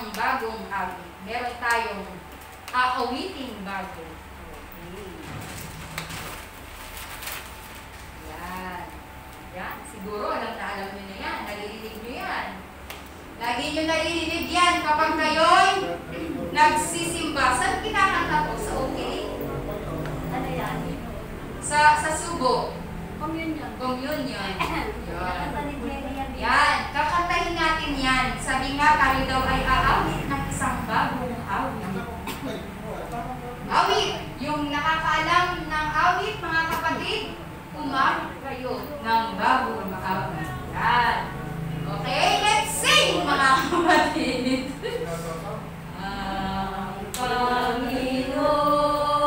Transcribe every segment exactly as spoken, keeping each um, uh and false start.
isang bagong awit. Meron tayong aawiting bago. Okay. Yan. Yan. Siguro, alam na alam nyo na yan. Naririnig nyo yan. Lagi nyo naririnig yan kapag kayo'y nagsisimba. Saan kinakanta po? Sa okay? Ano yan? Sa, sa subo. Communion. Communion. Yan. Yan. Kakantahin natin yan. Sabi nga, tayo daw ay aawit ng isang bagong awit. Awit. Yung nakakaalam ng awit, mga kapatid, umawit kayo ng bagong awit. Yan. Okay, let's sing, mga kapatid. Ang Panginoon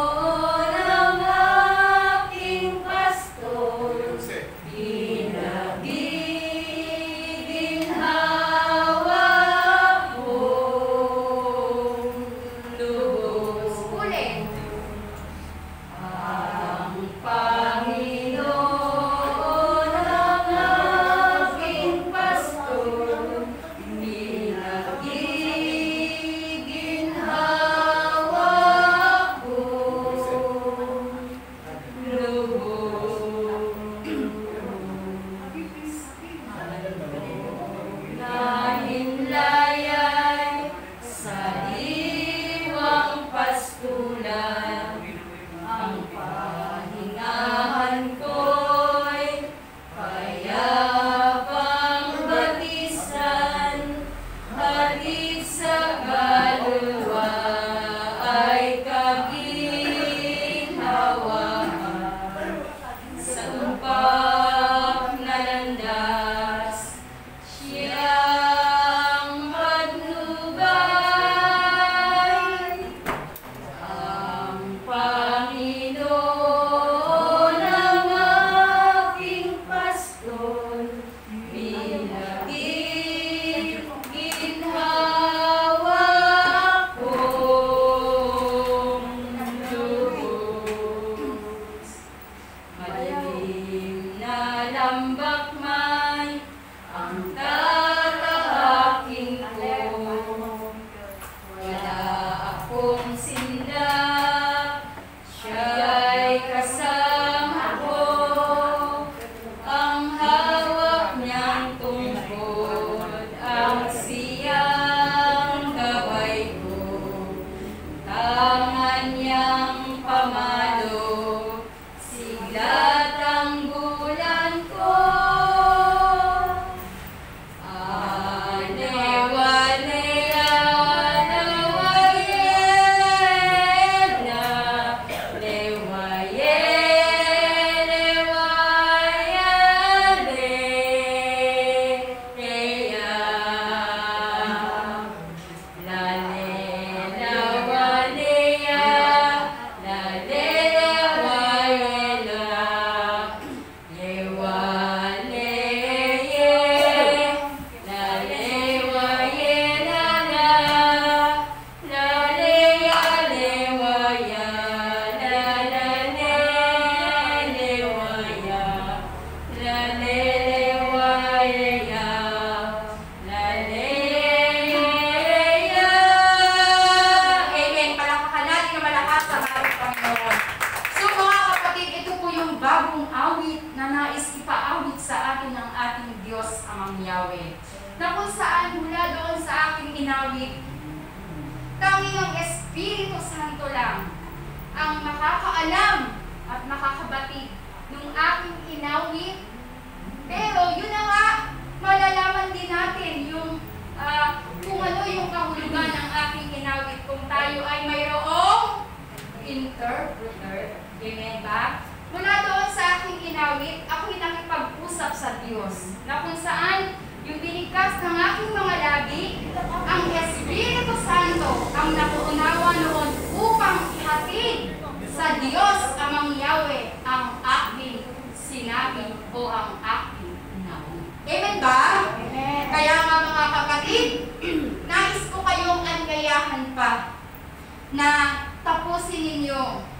interpreter. Amen ba? Mula doon sa aking inawit, ako'y nakipag-usap sa Diyos, na kung saan yung binigkas ng aking mga labi, ang Espiritu Santo ang nakuunawa noon upang ihatid sa Diyos amang Yahweh ang aking sinabi o ang aking inawit. Amen ba? Amen. Kaya nga mga kapatid, nais ko kayong angayahan pa na tapusin ninyo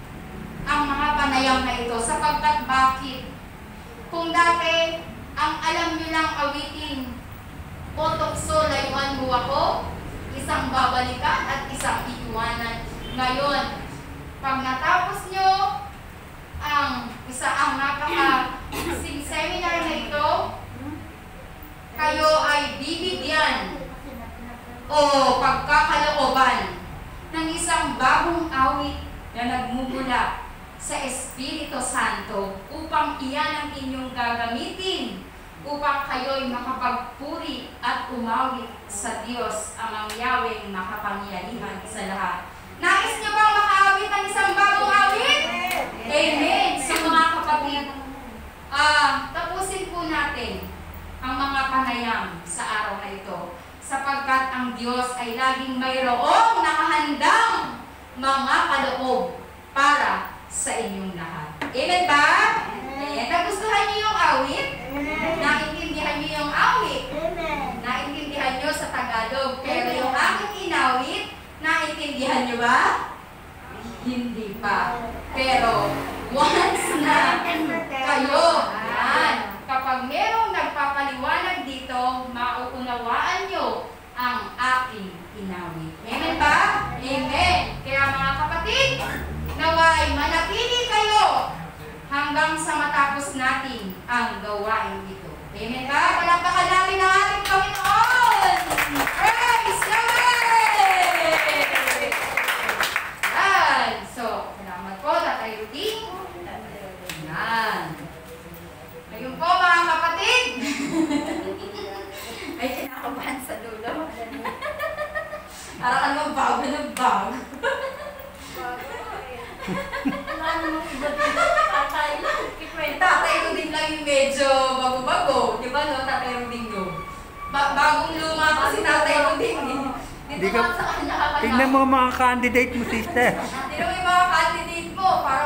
ang mga panayam na ito sapagkat bakit? Kung dati ang alam nyo lang awitin, o tukso layuan mo ako, isang babalikan at isang iiwanan. Ngayon, pag natapos nyo ang isa ang napaka-sing seminar na ito, kayo ay bibigyan o pagkakalooban ng isang bagong awit na nagmumula sa Espiritu Santo upang iyan ang inyong gagamitin upang kayo'y makapagpuri at umawit sa Diyos ang Yahweh makapangyarihan sa lahat. Nais niyo bang makaawit ng isang bagong awit? Amen! So mga kapatid, uh, tapusin po natin ang mga panayam sa araw na ito sapagkat ang Diyos ay laging mayroong nakahandang mga kaloob para sa inyong lahat. Amen ba? Ayan. Nagustuhan niyo yung awit? Naintindihan niyo yung awit? Naintindihan niyo sa Tagalog. Pero yung aking inawit, naintindihan niyo ba? Hindi pa. Pero once na kayo, yan, kapag merong nagpapaliwanag dito, mauunawaan niyo ang aking inawit. Amen ba? Amen. Kaya mga kapatid, naway manatili kayo hanggang sa matapos natin ang gawain ito. Amen ba? Palakpakan natin ang ating Panginoon! Praise Yahweh! Yan. So, salamat po, Tatay Rudy. Yan. Ngayon po mga kapatid. Ay, kinakabahan sa dulo. Para ka naman bago ng bago. Tatay Ruding lang yung medyo bago-bago. Di ba no, Tatay Ruding no? Ba bagong luma pa si Tatay Ruding. Dito ka sa kanya ka. Tingnan mo mga candidate mo, sister. Tingnan mo yung mga candidate mo para